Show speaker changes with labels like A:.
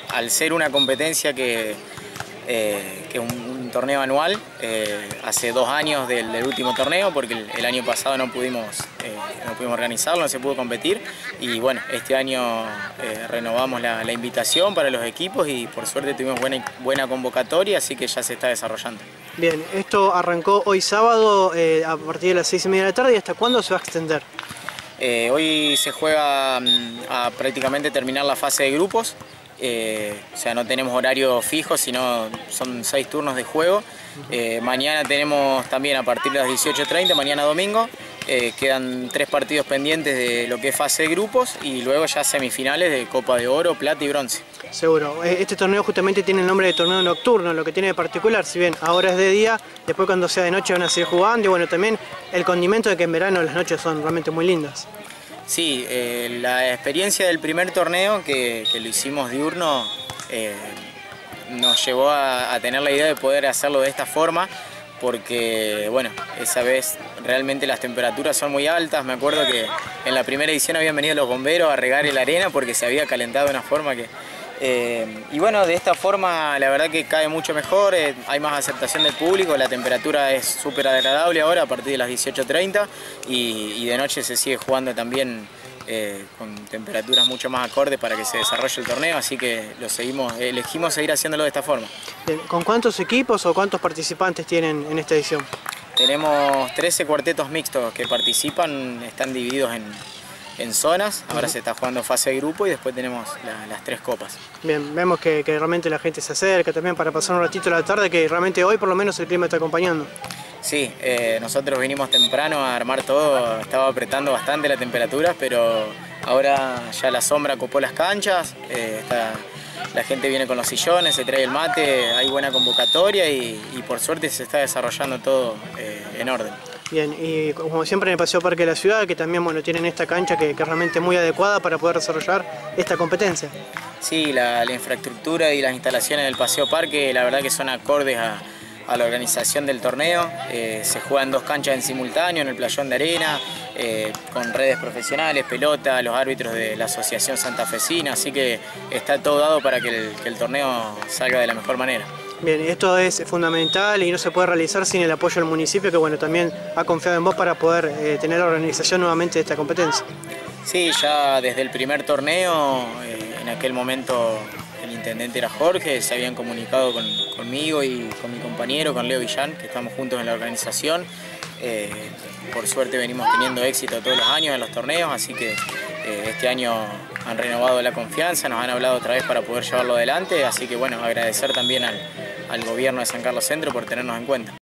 A: al ser una competencia que es un torneo anual, hace 2 años del último torneo, porque el año pasado no pudimos organizarlo, no se pudo competir, y bueno, este año renovamos la invitación para los equipos y por suerte tuvimos buena convocatoria, así que ya se está desarrollando.
B: Bien, esto arrancó hoy sábado a partir de las 6:30 de la tarde, ¿y hasta cuándo se va a extender?
A: Hoy se juega a prácticamente terminar la fase de grupos. O sea, no tenemos horario fijo, sino son 6 turnos de juego. Mañana tenemos también a partir de las 18:30, mañana domingo. Quedan 3 partidos pendientes de lo que es fase de grupos y luego ya semifinales de Copa de Oro, Plata y Bronce.
B: Seguro. Este torneo justamente tiene el nombre de torneo nocturno, lo que tiene de particular, si bien ahora es de día, después cuando sea de noche van a seguir jugando, y bueno, también el condimento de que en verano las noches son realmente muy lindas.
A: Sí, la experiencia del primer torneo que lo hicimos diurno nos llevó a tener la idea de poder hacerlo de esta forma, porque bueno, esa vez realmente las temperaturas son muy altas. Me acuerdo que en la primera edición habían venido los bomberos a regar la arena porque se había calentado de una forma que... y bueno, de esta forma la verdad que cae mucho mejor, hay más aceptación del público, la temperatura es súper agradable ahora a partir de las 18:30 y de noche se sigue jugando también con temperaturas mucho más acordes para que se desarrolle el torneo, así que elegimos seguir haciéndolo de esta forma.
B: ¿Con cuántos equipos o cuántos participantes tienen en esta edición?
A: Tenemos 13 cuartetos mixtos que participan, están divididos en zonas. Ahora se está jugando fase de grupo y después tenemos las 3 copas.
B: Bien, vemos que realmente la gente se acerca también para pasar un ratito a la tarde, que realmente hoy por lo menos el clima está acompañando. Sí,
A: nosotros vinimos temprano a armar todo, estaba apretando bastante la temperatura, pero ahora ya la sombra copó las canchas, la gente viene con los sillones, se trae el mate, hay buena convocatoria y por suerte se está desarrollando todo en orden.
B: Bien, y como siempre en el Paseo Parque de la Ciudad, que también bueno, tienen esta cancha que es realmente muy adecuada para poder desarrollar esta competencia.
A: Sí, la infraestructura y las instalaciones del Paseo Parque la verdad que son acordes a la organización del torneo. Se juegan 2 canchas en simultáneo en el playón de arena, con redes profesionales, pelota, los árbitros de la Asociación Santafesina, así que está todo dado para que el torneo salga de la mejor manera.
B: Bien, esto es fundamental y no se puede realizar sin el apoyo del municipio, que bueno, también ha confiado en vos para poder tener la organización nuevamente de esta competencia.
A: Sí, ya desde el primer torneo, en aquel momento el intendente era Jorge, se habían comunicado conmigo y con mi compañero, con Leo Villán, que estamos juntos en la organización. Por suerte venimos teniendo éxito todos los años en los torneos, así que este año han renovado la confianza, nos han hablado otra vez para poder llevarlo adelante, así que bueno, agradecer también al gobierno de San Carlos Centro por tenernos en cuenta.